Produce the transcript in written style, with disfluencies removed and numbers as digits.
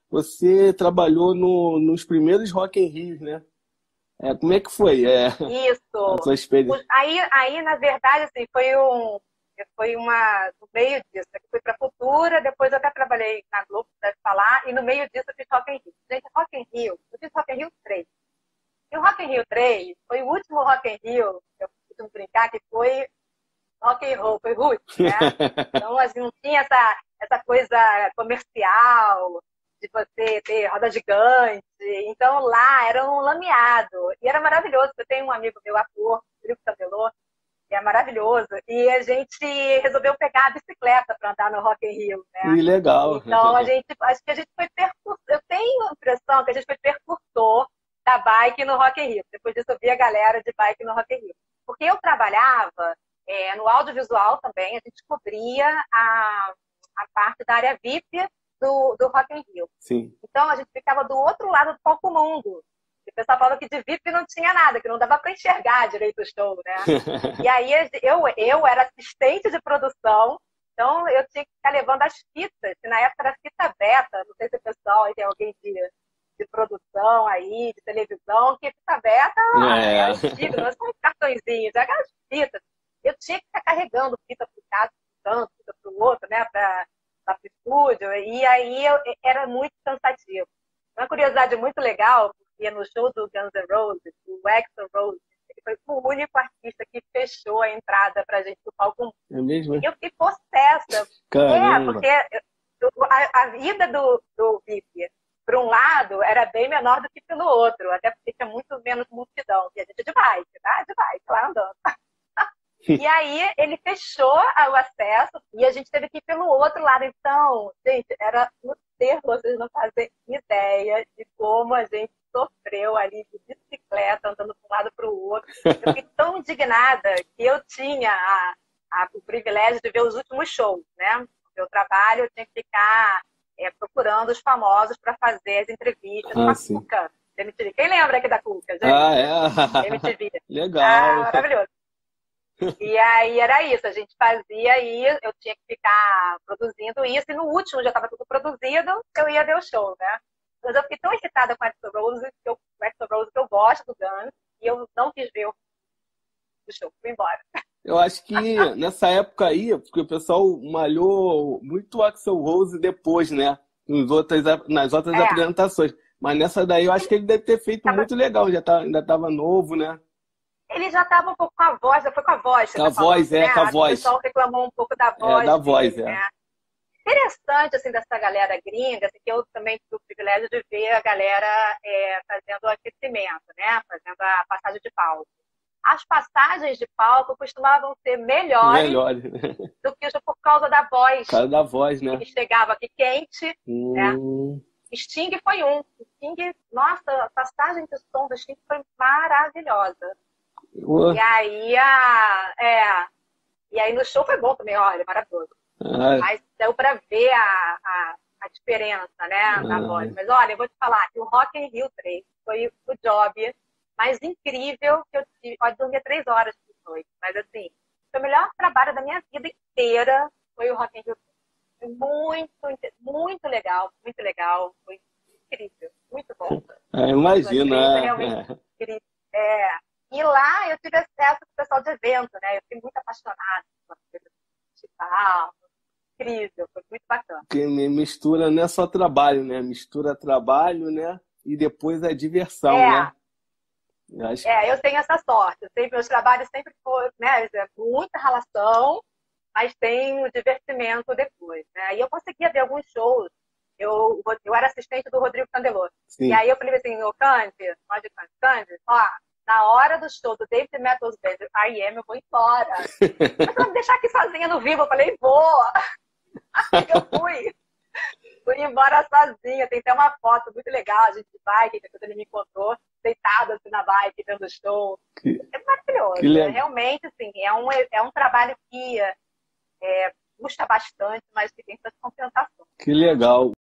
você trabalhou nos primeiros Rock in Rio, né? Como é que foi a Isso. sua experiência? Aí, na verdade, assim, no meio disso, eu fui para Cultura, depois eu até trabalhei na Globo, deve falar, e no meio disso eu fiz Rock in Rio. Gente, Rock in Rio, eu fiz Rock in Rio 3. E o Rock in Rio 3 foi o último Rock in Rio, eu costumo brincar, que foi rock and roll, foi roots, né? Então, assim, não tinha essa coisa comercial de você ter roda gigante. Então, lá era um lameado. E era maravilhoso. Eu tenho um amigo meu, ator, Rodrigo Cabello, que é maravilhoso. E a gente resolveu pegar a bicicleta para andar no Rock in Rio, né? Que legal. Então, acho que a gente foi percursor. Eu tenho a impressão que a gente foi percursor da bike no Rock in Rio. Depois disso, eu vi a galera de bike no Rock in Rio. Porque eu trabalhava no audiovisual também, a gente cobria a parte da área VIP do Rock in Rio. Sim. Então, a gente ficava do outro lado do palco mundo. E o pessoal falava que de VIP não tinha nada, que não dava para enxergar direito o show, né? E aí eu era assistente de produção, então eu tinha que ficar levando as fitas, que na época era fita beta, não sei se o pessoal aí tem alguém de produção aí, de televisão, que fita beta é antigo, não são cartõezinhos, é aquelas fitas. Eu tinha que ficar carregando fita para o caso, fita para o outro, né, para o estúdio, e aí era muito cansativo. Uma curiosidade muito legal, porque no show do Guns N' Roses, o Axl Rose, ele foi o único artista que fechou a entrada pra gente do palco. É mesmo? E eu fiquei possessa. Caramba. Porque a vida do VIP, por um lado, era bem menor do que pelo outro, até porque tinha muito menos multidão. E a gente de bike, tá? De bike, lá andando. E aí ele fechou o acesso e a gente teve que ir pelo outro lado. Então, gente, era no termo, vocês não fazem ideia de como a gente sofreu ali de bicicleta, andando de um lado para o outro. Eu fiquei tão indignada que eu tinha o privilégio de ver os últimos shows, né? No meu trabalho, eu tinha que ficar procurando os famosos para fazer as entrevistas com Ah, a sim. Cuca, da MTV. Quem lembra aqui da Cuca, gente? Ah, é? MTV. Ah, Legal. maravilhoso. E aí era isso, a gente fazia aí, eu tinha que ficar produzindo isso, e no último já estava tudo produzido, eu ia ver o show, né? Mas eu fiquei tão irritada com o Axl Rose, que eu gosto do Guns, e eu não quis ver o show, fui embora. Eu acho que nessa época aí, porque o pessoal malhou muito o Axl Rose depois, né? Nas outras É, apresentações. Mas nessa daí eu acho que ele deve ter feito tava, muito legal, ainda estava novo, né? ele já estava um pouco com a voz, foi com a voz que Com você a está falando, voz, né? com a Acho que o voz. pessoal reclamou um pouco da Da voz voz, dele, é. né? Interessante, assim, dessa galera gringa, assim, que eu também tive o privilégio de ver a galera fazendo o aquecimento, né? Fazendo a passagem de palco. As passagens de palco costumavam ser melhores Melhor. do que por causa da Por voz. causa da voz, né? Ele chegava aqui quente, né? Hum, Sting foi um. Sting, nossa, a passagem de som do Sting foi maravilhosa. E ué, aí, e aí no show foi bom também, olha, maravilhoso. ah, Mas deu para ver a diferença, né, na voz. ah, Mas olha, eu vou te falar que o Rock in Rio 3 foi o job mais incrível que eu tive. Pode dormir 3 horas por noite, mas assim, foi o melhor trabalho da minha vida inteira, foi o Rock in Rio 3. Foi muito legal, muito legal. Foi incrível, muito bom. A experiência imagina. realmente incrível. É. E lá eu tive acesso com o pessoal de evento, né? Eu fiquei muito apaixonada por coisa digital. Incrível, foi muito bacana. Que mistura não é só trabalho, né? Mistura trabalho, né? E depois a diversão, né? É, Eu acho eu tenho essa sorte. Meus trabalhos sempre foram, né, muita relação, mas tem o divertimento depois, né? E eu conseguia ver alguns shows. Eu era assistente do Rodrigo Candeloro. E sim. aí eu falei assim, ô Candy, Candy, ó, na hora do show do David Matthews Band, I Am, eu vou embora. Mas você vai me deixar aqui sozinha no vivo? Eu falei, vou. Eu fui embora sozinha. Tem até uma foto muito legal, a gente de bike, que ele me encontrou, deitado assim na bike, vendo o show. Que, É que, maravilhoso. le- Realmente, assim, é um trabalho que custa bastante, mas que tem suas compensações. que legal.